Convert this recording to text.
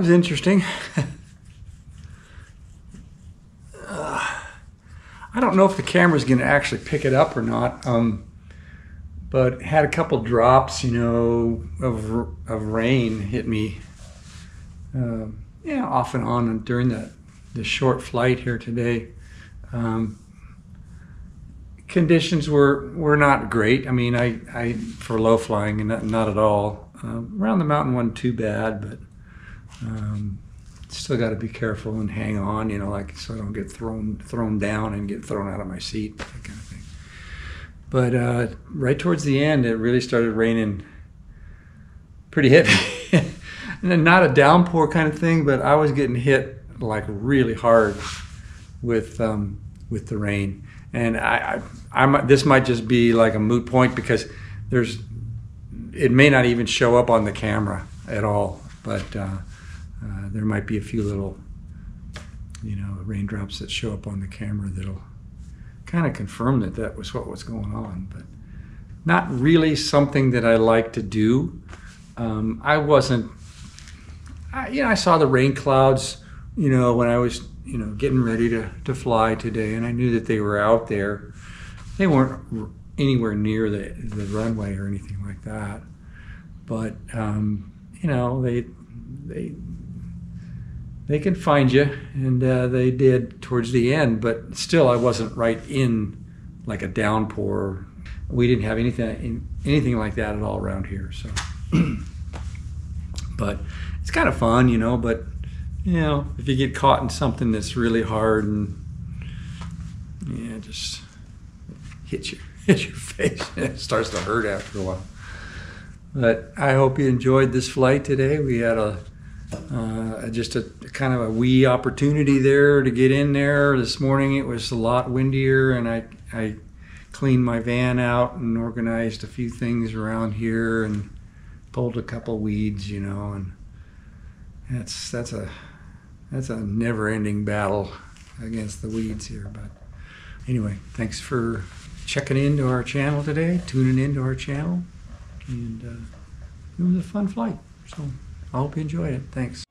was interesting. I don't know if the camera's going to actually pick it up or not, but had a couple drops, you know, of rain hit me, yeah, off and on during the short flight here today. Conditions were not great. I mean, I for low flying, and not at all. Around the mountain wasn't too bad, but still got to be careful and hang on, you know, like so I don't get thrown down and get thrown out of my seat, that kind of thing. But right towards the end, it really started raining pretty heavy. And then not a downpour kind of thing, but I was getting hit like really hard with the rain. And this might just be like a moot point because it may not even show up on the camera at all, but there might be a few little, you know, raindrops that show up on the camera that'll kind of confirm that was what was going on, but not really something that I like to do. I saw the rain clouds, you know, when I was, you know, getting ready to fly today, and I knew that they were out there. They weren't anywhere near the runway or anything like that, but you know, they can find you, and they did towards the end, but still I wasn't right in like a downpour. We didn't have anything like that at all around here, so. But it's kind of fun, you know, but you know, if you get caught in something that's really hard and yeah, just hit your face, it starts to hurt after a while. But I hope you enjoyed this flight today. We had just a kind of a wee opportunity there to get in there. This morning it was a lot windier, and I cleaned my van out and organized a few things around here and pulled a couple weeds, you know, and that's a never-ending battle against the weeds here. But anyway, thanks for checking into our channel today, tuning into our channel, and it was a fun flight. So I hope you enjoyed it. Thanks.